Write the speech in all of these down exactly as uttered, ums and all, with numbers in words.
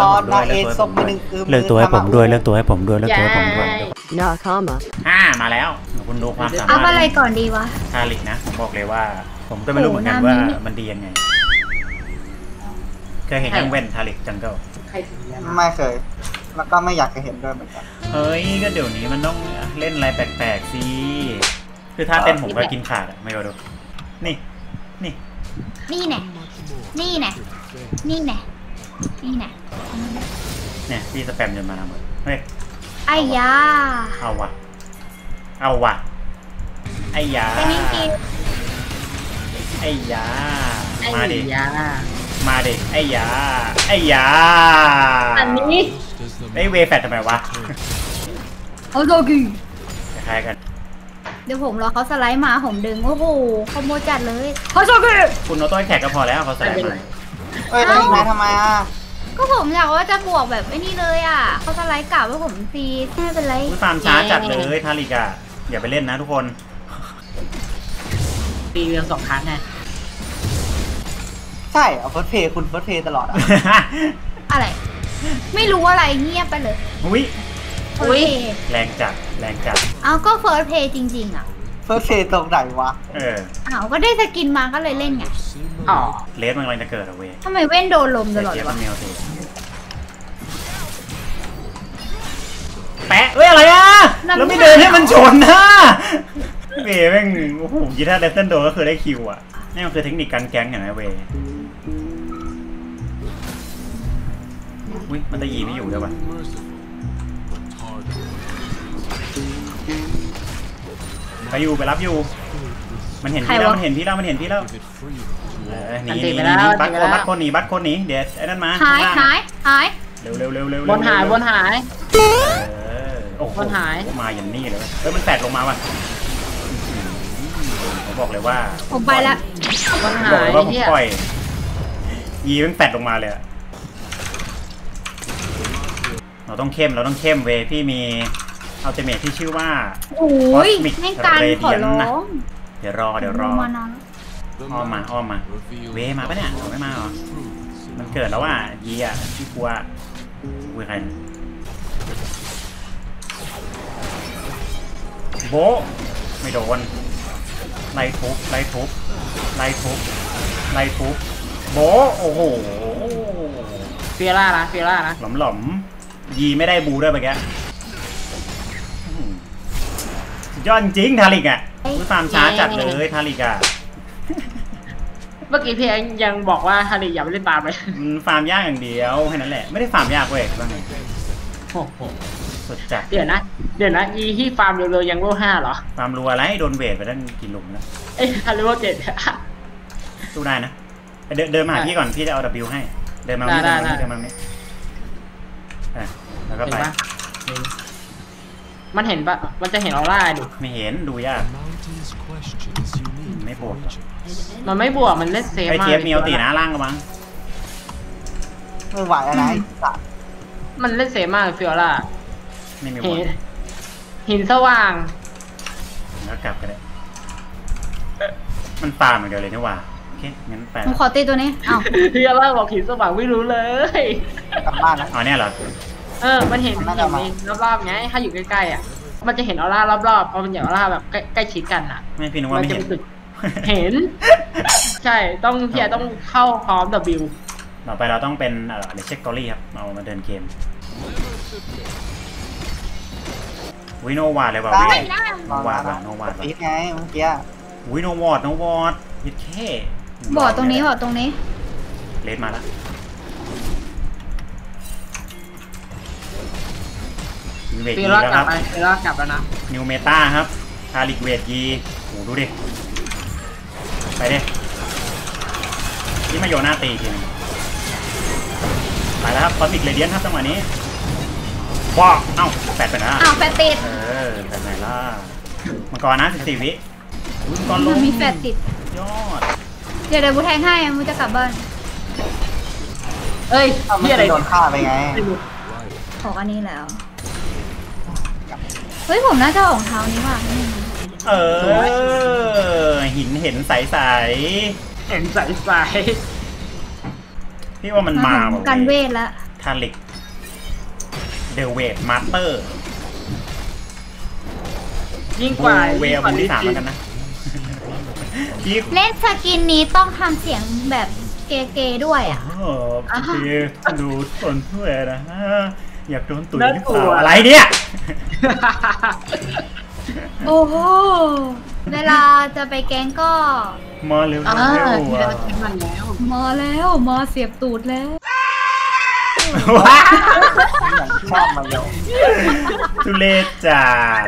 ตอนนาเอซบไปหนึ่งคือเลือกตัวให้ผมด้วยเลือกตัวให้ผมด้วยเลือกตัวให้ผมด้วยนาคามาอ่ามาแล้วคุณดูความสามารถเอาอะไรก่อนดีวะทาริกนะผมบอกเลยว่าผมก็ไม่รู้เหมือนกันว่ามันดียังไงเคยเห็นยังเว้นทาริกจังเกิลไม่เคยแล้วก็ไม่อยากจะเห็นด้วยเหมือนกันเฮ้ยก็เดี๋ยวนี้มันต้องเล่นอะไรแปลกๆสิคือถ้าเต้นผมก็กินขาดอะไม่รู้ดูนี่นี่นี่แน่นี่แน่นี่แน่นี่แน่เนี่ยพี่สแปมจนมาหมดเฮ้ยไอ้ยาเอาวะเอาวะไอ้ยาไอ้ยามาดิมาดิไอ้ยาไอ้ยาอันนี้ไอ้เวแฟตทำไมวะเอาโลกีคล้ายกันเดี๋ยวผมรอเขาสไลด์มาผมดึงโอ้โหขโมยจัดเลยเขาโชกีคุณโนโต้แขกก็พอแล้วเขาสไลด์มาเอ้ยแล้วอีกนะทำไมอ่ะก็ผมอยากว่าจะบวกแบบไอ้นี่เลยอ่ะเขาสไลด์กลับว่าผมตีไม่เป็นไรฟาร์มช้าจัดเลยทาริกอะอย่าไปเล่นนะทุกคนตีเรื่องสองครั้งไงใช่เอาเฟิร์สเพย์คุณเฟิร์สเพย์ตลอดอะอะไรไม่รู้อะไรเงียบไปเลยอุ้ยอุ้ยแรงจัดแรงจัดเอาก็เฟิร์สเพย์จริงๆอ่ะเฟิร์สเพย์ตรงไหนวะเอออ้าวก็ได้สกินมาก็เลยเล่นไงอ๋อเลสมันกำลังจะเกิดอะเว้ยทำไมเว้นโดนลมตลอดวะแปะเอ้ยอะไรอ่ะแล้วไม่เดินให้มันชนนะเว้ยแม่งโอ้โหกีตาร์เดซเซนโดก็คือได้คิวอ่ะนี่มันคือเทคนิคการแก๊งอย่างไรเว้ยอุ้ยมันจะยีไม่อยู่ด้วยป่ะไปอยู่ไปรับอยู่มันเห็นพี่แล้วมันเห็นพี่แล้วมันเห็นพี่แล้วหนีหนีหนีบัตรคนบัตรคนหนีบัตรคนหนีเดี๋ยวไอ้นั่นมาหายหายหายเร็วเร็วเร็วเร็วบนหายบนหายโอ้โหหายมาอย่างนี้เลยเฮ้ยมันแตกลงมาว่ะผมบอกเลยว่าผมไปละบอกเลยว่าผมปล่อยยีมันแตกลงมาเลยเราต้องเข้มเราต้องเข้มเวพี่มีอัลติเมทที่ชื่อว่าโอ้ยให้การขอร้องเดี๋ยวรอเดี๋ยวรออ้อมมาอ้อมมาเวมาปะเนี่ยไม่มาหรอมันเกิดแล้วว่ายีอ่ะที่กลัวกลัวใครโบไม่โดนไล่ทุบไล่ทุบไล่ทุบไล่ทุบโบโอ้โหเฟียร่านะเฟียร่านะหล่อมหล่อมยีไม่ได้บูด้วยเมื่อกี้ยอดจริงทาริกอ่ะคือฟาร์มช้าจัดเลยทาริกอ่ะเมื่อกี้พี่ยังบอกว่าทาริกอย่าไปเล่นฟาร์มเลยฟาร์มยากอย่างเดียวแค่นั้นแหละไม่ได้ฟาร์มยากเว้ยว่าไงโอ้โหสุดจัดเดี๋ยวนะเดี๋ยวนะยีที่ฟาร์มเร็วๆยังโลห้าเหรอฟาร์มรัวอะไรโดนเวทไปตั้งกี่หลุมแล้วเอ้ยฮัลโหลเจ็ดสู้ได้นะเดินเดินมาหาพี่ก่อนพี่จะเอา W ให้เดินมาไม่ได้เดินมาไม่อ่ะแล้วก็ไปมันเห็นปะมันจะเห็นออร่าดูไม่เห็นดูยากไม่บวกมันไม่บวกมันเล่นเซฟมากไอเทียบมีเอาตีหน้าล่างกันมั้งไม่ไหวอะไรมันเล่นเซฟมากฟิออร่าไม่มีบวกหินสว่างแล้วกลับกันเลยมันฟาร์มเหมือนเดิมเลยนี่หว่าโอเคงั้นไปผมขอตีตัวนี้อ้าวฟิออร่าบอกหินสว่างไม่รู้เลยกลับบ้านนะอ๋อเนี่ยเหรอเออมันเห็นมันเห็นรอบๆไงถ้าอยู่ใกล้ๆอ่ะมันจะเห็นออร่ารอบๆเพราะมันอย่างออร่าแบบใกล้ชิดกันอ่ะไม่พี่นึกว่าไม่เห็นเห็นใช่ต้องเฮียต้องเข้าพร้อม W ต่อไปเราต้องเป็นเอ่อเช็คกอรี่ครับเอามาเดินเกมวิโนวาดเลยว่ะวิโนวาดว่ะโนวาดว่ะไงเมื่อกี้วิโนวอดโนวอดยิดแค่บอดตรงนี้บอดตรงนี้เลสมาแล้วเวทยีแล้วครับเวลากลับแล้วนะนิวเมตาครับทาริกเวทยีโอ้ดูดิไปดินี่มาโยน่าตีทีนึงไปแล้วครับคอสมิกเรเดียนครับจังหวะนี้ว้าเอ้าแปดไปนะอ้าวแปดติดเออแปดไหนล่ะมังกรนะสิบสี่วิมังกรลงมีแปดติดยอดเดี๋ยวเดี๋ยวบูแทงให้มูจะกลับบ้านเอ้ยพี่อะไรโดนฆ่าไปไงขออันนี้แล้วเฮ้ยผมน่าจะออกเท้านี้ว่ะเออหินเห็นใสใสเห็นใสใสพี่ว่ามันมาแบบกันเวทแล้วทาริกเดลเวดมาสเตอร์ยิ่งกว่าเวลบูที่สามแล้วกันนะที่เล่นสกินนี้ต้องทำเสียงแบบเกย์ๆด้วยอ่ะเออพี่ดูทนเพื่อนนะอยากโดนตุ๋ยหรือเปล่าอะไรเนี่ยโอ้โหเวลาจะไปแก๊งก็มาเร็วอ่าเร็วที่เราใช้มันแล้วมาแล้วมาเสียบตูดแล้วว้าชอบมาเร็วทุเรศจัด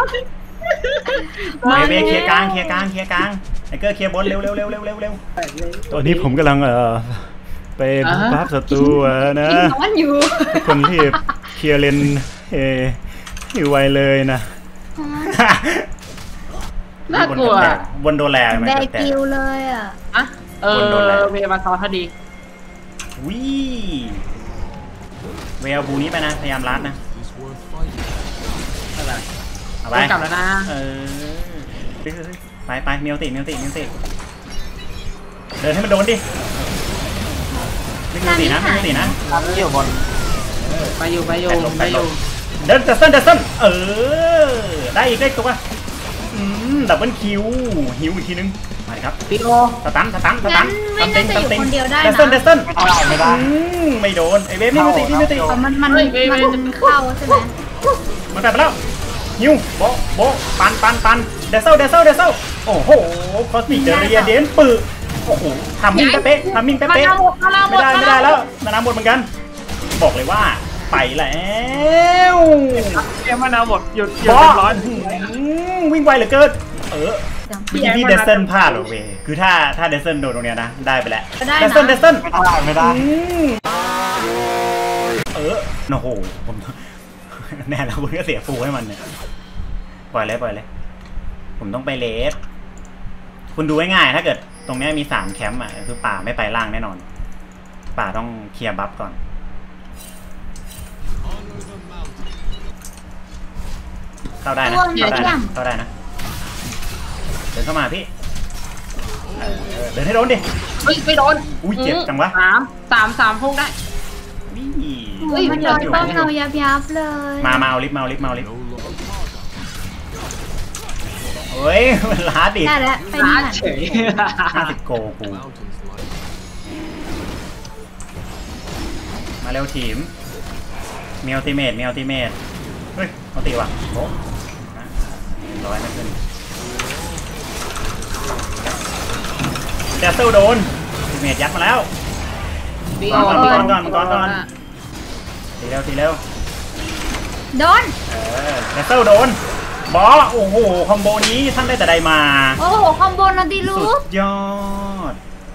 เวเวเคลียร์กลางเคลียร์กลางเคลียร์กลางไอเกอร์เคลียร์บนเร็วเร็วเร็วเร็วเร็วเร็วตอนนี้ผมกำลังเออไปบัฟศัตรูนะนอนอยู่ทุกคนรีบเคลียร์เลนเออยู่ไวเลยนะน่ากลัวบนโดนแลไหมแบแต่กิวเลยอ่ะอะเออคนโดนแล้วเวมาซอสพอดีวิเวลบูนี้ไปนะพยายามลัดนะเอาไปต้องกลับแล้วนะเออไปไปเมียวติเมียวติเมียวติเดินให้มันโดนดิไม่เมียวตินะไม่เมียวตินะน้ำอยู่บนไปอยู่ไปอยู่ไปลงไปไปอลยู่ง เดินเดสเซนเดสเซนเออได้อีกได้ตัวอืมดับเบิลคิวหิวอีกทีนึงมาครับพี่โอสตันสตันสตังั้นนไม่น่าจะอยู่คนเดียวได้เดนะสเซนเดสเซนเอาได้ไม่ได้ไม่โดนไอเวฟไม่มีติไม่มีติอ๋อมันมันมันเข้าใช่ไหมมันกลับไปแล้วฮิวโบโบปันปันปันเดซเซลเดซเซลเดซเซลโอ้โหคอสมิกเดเรียเดนปื้โอ้โหทำมิ่งเป๊ะทำมิ่งเป๊ะมาหมดมาหมไม่ดได้ไม่ได้แล้วนานาหมดเหมือนกัน บอกเลยว่าไปแล้วเกมมานาหมดหยุดหยุบดอเรียบร้อยวิ่งไวเหลือเกินเออเมื่อกี้ที่เดซเซนพลาดหรอเว้ยคือถ้าถ้าเดซเซนโดนตรงเนี้ยนะได้ไปแล้วเดซเซนเดซเซนไม่ได้ไม่ได้เออโอ้โหผมแน่แล้วคุณก็เสียฟูให้มันเนี่ยปล่อยเลยปล่อยเลยผมต้องไปเลสคุณดูง่ายๆถ้าเกิดตรงนี้มีสามแคมป์อ่ะคือป่าไม่ไปล่างแน่นอนป่าต้องเคลียร์บัฟก่อนเข้าได้นะเข้าได้นะเข้าได้นะเดินเข้ามาพี่เออเดินให้โดนดิเฮ้ยไม่โดนอุ้ยเจ็บจังวะสามสามสามพุ่งได้วิ่เฮ้ยมันโดนต้องเรายับยับเลยมามาเอาลิฟต์มาเอาลิฟต์มาเอาลิฟต์เฮ้ยมันล้าดิได้แล้วไปร้านี่นเฉยห้าสิบโกกูมาเร็วทีมมีอัลติเมทมีอัลติเมทเฮ้ยอัลติว่ะโอ้ร้อยนะเพื่อนเดซเซลโดนอัลติเมทยัดมาแล้วพี่โอก่อนก่อนก่อนก่อนก่อน ตีเร็วตีเร็วโดนเออเดซเซลโดนบอสโอ้โหคอมโบนี้ท่านได้แต่ใดมาโอ้โหคอมโบนาดิลูสุกดยอด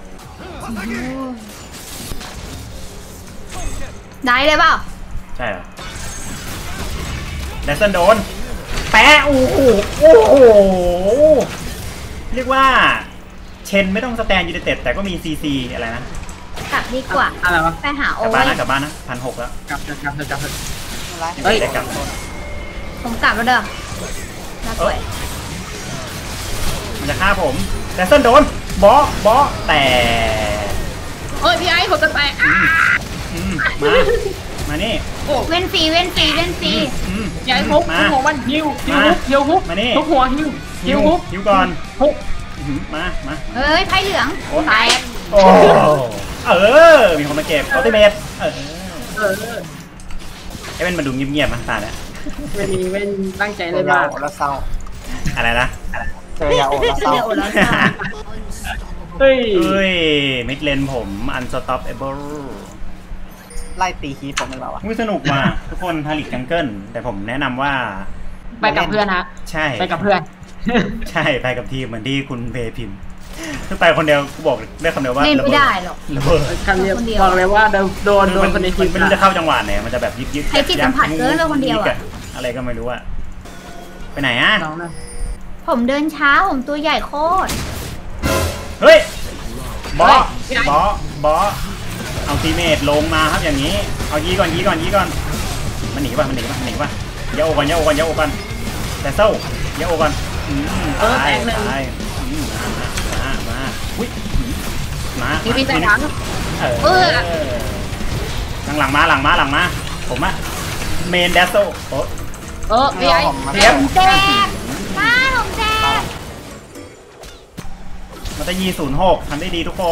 ได้เลยเปล่าใช่เหรอเดซเซนโดนแปะโอ้โหโอ้โหเรียกว่าเชนไม่ต้องสแตนยูไนเต็ดแต่ก็มีซีซีอะไรนะกลับดีกว่าอะไรวะไปหาโอกลับเวบ้านยนะกลับบ้านนะพันหกแล้วกลับเถอะกลับเถอะกลับเถอะไม่เป็นไรเฮ้ยได้กลับผมกลับแล้วเด้อน่าสวยมันจะฆ่าผมเดซเซนโดนบอสบอสแต่เฮ้ยพี่ไอ้ผมจะแตกอืมมา มานี่โอ้เว้นฟรีเว้นฟรีเว้นฟรีอืมยายฮุกมาหัวมันฮิวฮิวมาฮุกฮิวฮุกมานี่ทุกหัวฮิวฮิวฮุกหิวก่อนฮุกอื้อหือมา มาเอ้ยไพ่เหลืองโอ้ตายโอ้เออ มีคนมาเก็บอัลติเมทเออเออไอ้เป็นมาดูเงียบๆมาตาเนี่ยไม่มีเว้นตั้งใจเจเลอย ยาบ้างโอแล้วเศร้าอะไรนะเจอยาโอแล้วเศร้าเดี๋ยวแล้วจ้าเฮ้ยเอ้ย มิดเลนผมอันสต็อปเอเบิลไล่ตีคีผมไม่เหรอวะ muy สนุกว่ะทุกคนฮาริกจังเกิลแต่ผมแนะนำว่าไปกับเพื่อนฮะใช่ไปกับเพื่อนใช่ไปกับทีมเหมือนที่คุณเพพิมพ์คือไปคนเดียวกูบอกได้คำเดียวว่าเล่นระไม่เบิดได้หรอกระเบิดคำเดียวคนเดียวบอกเลยว่าโดนโดนโดนคนในทีมไม่รู้จะเข้าจังหวะไหนมันจะแบบยิบยิบใช้จิตสัมผัสเกินเลยคนเดียวอะอะไรก็ไม่รู้อะไปไหนอะน้องนะผมเดินช้าผมตัวใหญ่โคตรเฮ้ยบอสบอสบอสเอาทีเมทลงมาครับอย่างนี้เอายีก่อนยีก่อนยีก่อนมันหนีป่ะมันหนีป่ะมันหนีป่ะอย่าโอกันอย่าโอกันอย่าโอกันแต่เศร้าอย่าโอกันอืมตายตายอืมมามามาอุ้ยมาพี่พี่แต่ถังเออเออหลังหลังมาหลังมาหลังมาผมอะเมนเดสโซโอ้เออพี่ไอ้เทียบแจกมาผมแจกมาตยีศูนย์หกทำได้ดีทุกคน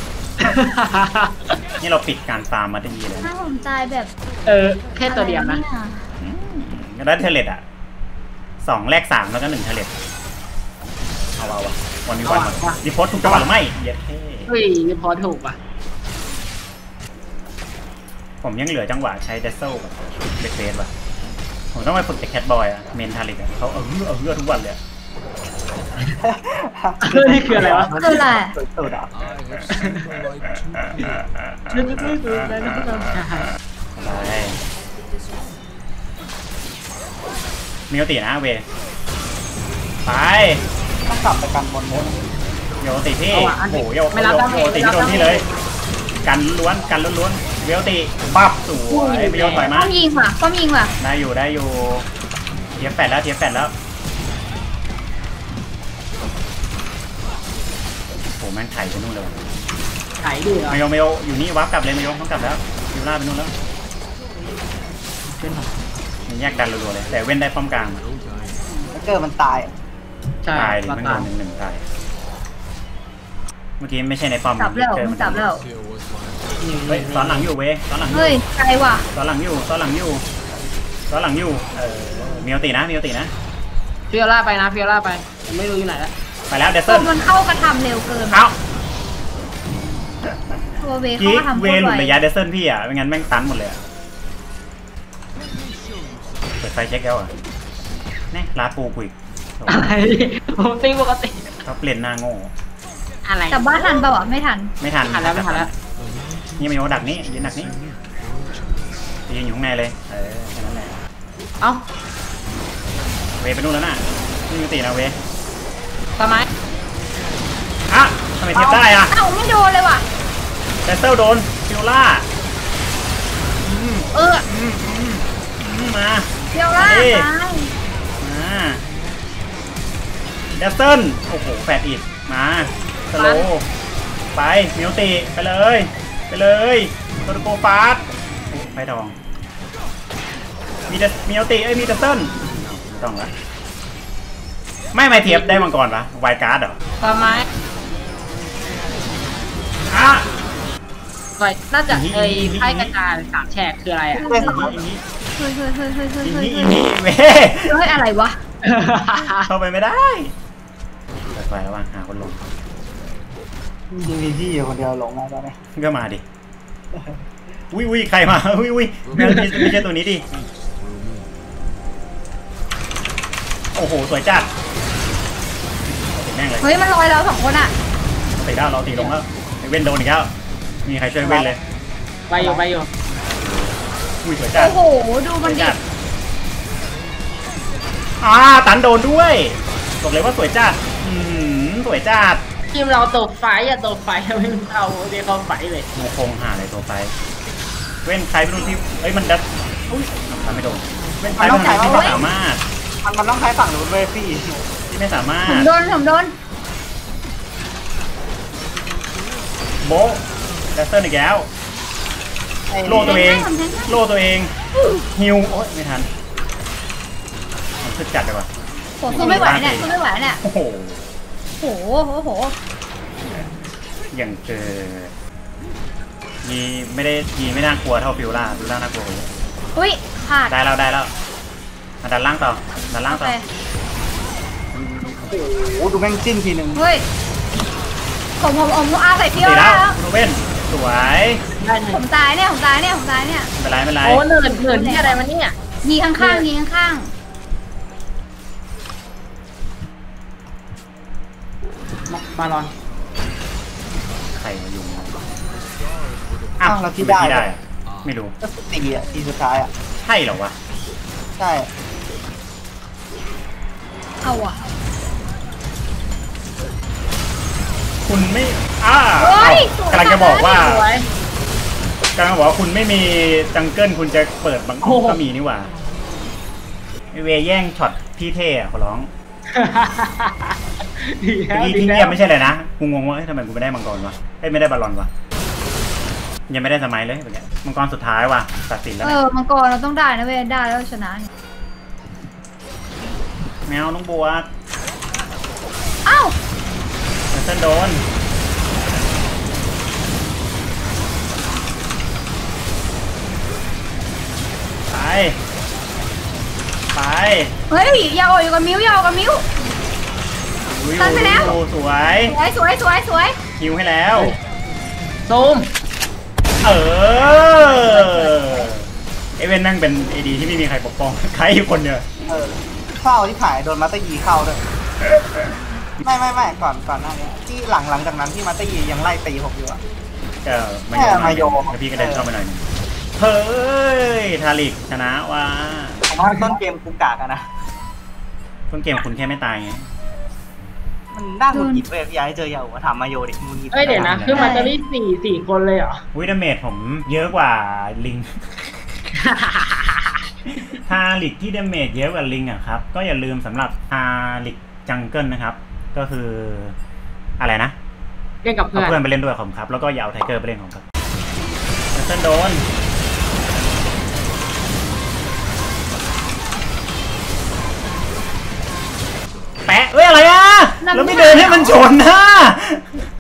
นี่เราปิดการฟาร์มมาตยีเลยถ้าผมตายแบบเออแค่ตัวเดียวนะก็ได้เทเลตอ่ะสองแลกสามแล้วก็หนึ่งเทเลตเอาเอาวะวันนี้วันรีโพสต์ถูกจังหวะหรือไม่เย็ดเท่เฮ้ยพอถูกป่ะผมยังเหลือจังหวะใช้เดซเซลกับเบคเฟสว่ะผมต้องไปฝึกจากแคทบอยอะเมนทาริกอะเขาเออเออเออทุกวันเลยเออนี่คืออะไรวะคืออะไรสุดๆอ่ะนึกไม่ถูกเลยนะพี่น้องไปมีโอตินะเวไปต้องกลับไปกันบนบนโยติพี่โอ้โหโยโยโยติที่โดนพี่เลยกันล้วนกันล้วนเวลติปั๊บสวยไปโยนถอยมาป้อมยิงว่ะป้อมยิงว่ะได้อยู่ได้อยู่เทียบแปดแล้วเทียบแปดแล้วโอ้แม่งไถไปนู่นเลยไข่ดื้อมาโยมาโยอยู่นี่วับกลับเลยมาโยต้องกลับแล้วยูล่าไปนู่นแล้วมันแยกดันรัวๆเลยแต่เว้นได้ป้อมกลางแล้วเกิดมันตายใช่ตายดิมามันโดตานหนึ่งหนึ่งตายเมื่อกี้ไม่ใช่ในป้อมจับแล้วเจอผมมันจับแล้วเฮ้ยซ้อนหลังอยู่เว้ยซ้อนหลังอยู่เฮ้ยไกลว่ะซ้อนหลังอยู่ซ้อนหลังอยู่ซ้อนหลังอยู่เออมีโอตินะมีโอตินะฟิโอล่าไปนะฟิโอล่าไปผมไม่รู้อยู่ไหนแล้วไปแล้วเดซตัเซิวลมันเข้ากระทำเร็วเกินเอ้าตัวเวเข้ากี้กระทำเวโคตหรลุดไวระยะเดซเซิลพี่อ่ะไม่งั้นแม่งตันหมดเลยอ่ะเปิดไฟเช็คแล้วอ่ะแน่ลาปูกุยอะไรผมตีปกติเขาเปลี่ยนหน้าโง่อะไรแต่บ้านทันเปล่าวะไม่ทันไม่ทันทันแล้วไม่ทันแล้วนี่มีโอดักนี้ยืนดักนี้ยืนอยู่ข้างในเลยเออแค่นั้นแหละเอ้าเวไปนู่นแล้วน่ะนี่มีโอตินะเวทำไมอ่ะทำไมเทียบได้อ่ะเอ้าไม่โดนเลยว่ะเดซเซิลโดนฟิโอล่าเอออืมอืมอืมมาเดี๋ยวล่ะเอ้ยตายมาเดซเซิลโอ้โหแฟดอีกมาสโลว์ไปมิวติไปเลยไปเลยโตโกฟาสไปดองมีเดมิวติเอ้ยมีเดซเซิลไม่ต้องละไม่ไม่เทียบได้มังกรปะไวการ์ดเหรอทำไมอ่ะไว้น่าจะเอ้ยไพ่กระจายสามแฉกคืออะไรอ่ะเล่นอย่างนี้เฮ้ยเฮ้ยเฮ้ยเฮ้ยเฮ้ยอย่างเฮ้ยนี้เฮ้อย่างนี้เว้ยอะไรวะเข้าไปไม่ได้เปิดไฟแล้วว่างหาคนลงยิงมีพี่อยู่คนเดียวหลงแล้วตอนนี้ก็มาดิวิวิใครมาวิวิไม่ไม่ไม่ใช่ตัวนี้ดิโอ้โหสวยจัดติดแม่งเลยเฮ้ยมันลอยเราสองคนอ่ะติดด้าวเราตีลงแล้วไอ้เว้นโดนอีกแล้วมีใครช่วยเว้นเลยไปอยู่ไปอยู่อุ้ยสวยจัดโอ้โหดูสมันวยดิจัดอ่าตันโดนด้วยบอกเลยว่าสวยจัดอืมสวยจัดทีมเราตกไฟอ่ะตกไฟไม่เอาเดี๋ยวเขาไฟเลยโมคงหาอะไรตัวไปเว้นใครไม่รู้ที่เอ้ยมันดัดอุ้ยทำไม่โดนเว้นใครไม่รู้ที่ไม่สามารถมันมันต้องใช้ฝั่งนู้นเว้ยพี่ที่ไม่สามารถผมโดนผมโดนโบะแดสเตอร์อีกแล้วไอ้โล่ตัวเอง โล่ตัวเอง ฮิว โอ๊ยไม่ทันมันคึกจัดเลยว่ะผมสู้ไม่ไหวเนี่ยสู้ไม่ไหวเนี่ยโอ้โหโอ้โหโอ้โหอย่างเกิดยีไม่ได้ยีไม่น่ากลัวเท่าฟิวล่าฟิวล่าน่ากลัวกว่าเยอะอุ้ยพลาดได้แล้วได้แล้วมาดันล่างต่อดันล่างโอต่อเคโอ้โหดูแม่งจิ้นทีหนึ่งเฮ้ยผมผมผมอาใส่เที่ยวตีแล้แล้ววโนเว่นสวยได้หนึ่ผงมตายเนี่ยผมตายเนี่ยผมตายเนี่ยไม่เป็นไรไม่เป็นไรโอ้เหนื่อยเหนื่อยที่อะไรวะเนี่ยยิงข้างๆยิงข้างมาลอนใครมายุ่งอ้าวเราที่ได้ได้อะไม่รู้ก็ตีอ่ะทีสุดท้ายอ่ะใช่เหรอวะใช่ๆเอาอ่ะคุณไม่อ้าเฮ้ยกำลังจะบอกว่าสวยกำลังบอกว่าคุณไม่มีจังเกิลคุณจะเปิดบางโอ้โหก็มีนี่หว่าไอเวแย่งช็อตพี่เท่อะขอร้องดีแล้เมื่อวกี้ดีที่แล้เงียว บไม่ใช่เลยนะกูงงว่าเอ้ยทำไมกูไม่ได้มังกรวะเอ้ยไม่ได้บอลลอนวะยังไม่ได้สมัยเลยเมื่อกี้มังกรสุดท้ายว่ะตัดสินแล้วเอเนี่ยอมังกรเราต้องได้นะเว้ยได้แล้วชนะเนี่ยแมวน้องบัวเอ้าเส้นโดนไปไปเฮ้ยอย่าโอยอยู่กับมิ้วอย่าโอยกับมิ้วอุ้ยตัดไปแล้วโอ้สวยสวยสวยสวยสวยคิวให้แล้วซูมเออเอเวนนั่งเป็นเอดีที่ไม่มีใครปกป้องใครอยู่คนเดียวเออเข้าที่ขายโดนมาสเตอร์ยีเข้าด้วยไม่ไม่ไม่ก่อนก่อนหน้านี้ที่หลังหลังจากนั้นที่มาสเตอร์ยียังไล่ตีผมอยู่อะเออมาแค่โยนมาโยนแล้วพี่ก็เดินเข้าไปหน่อยหนึงเฮ้ยทาริกชนะว่าผมว่าต้นเกมกูกากอะนะต้นเกมคุณแค่ไม่ตายไงมันน่าหงุดหงิดเว้ยพี่ยาให้เจอยาอูถามมาโยดิหงุดหงิดเอ้ยเดี๋ยวนะคือมันจะมีสี่สี่คนเลยเหรอวิดาเมจผมเยอะกว่าลิง ทาริกที่ดาเมจเยอะกว่าลิงอะครับ ก็อย่าลืมสำหรับทาริกจังเกิลนะครับ ก็คืออะไรนะเล่นกับเอาเพื่อนเพื่อนไปเล่นด้วยผมครับ แล้วก็อย่าเอาไทเกอร์ไปเล่นของครับเส้นโดนแปะเอ้ยอะไรอ่ะแล้วไม่เดินให้มันชนนะ